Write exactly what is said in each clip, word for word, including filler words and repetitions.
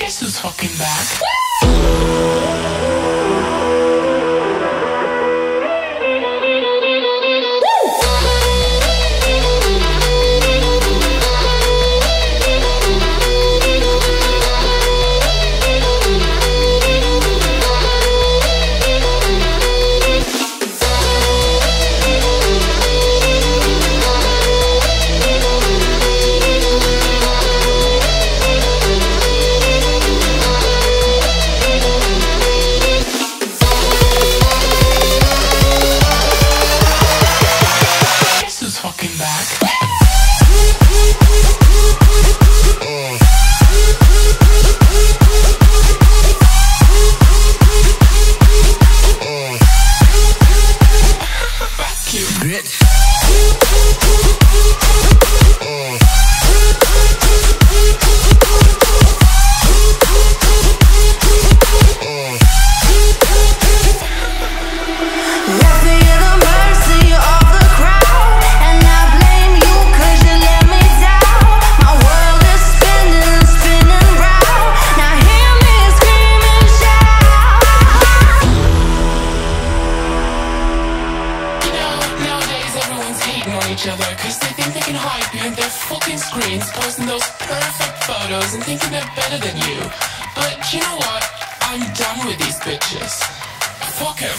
Guess who's fucking back? Cause they think they can hide behind their fucking screens, posting those perfect photos and thinking they're better than you. But you know what? I'm done with these bitches. Fuck 'em.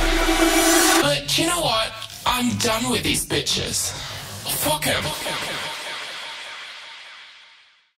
But you know what? I'm done with these bitches. Fuck 'em.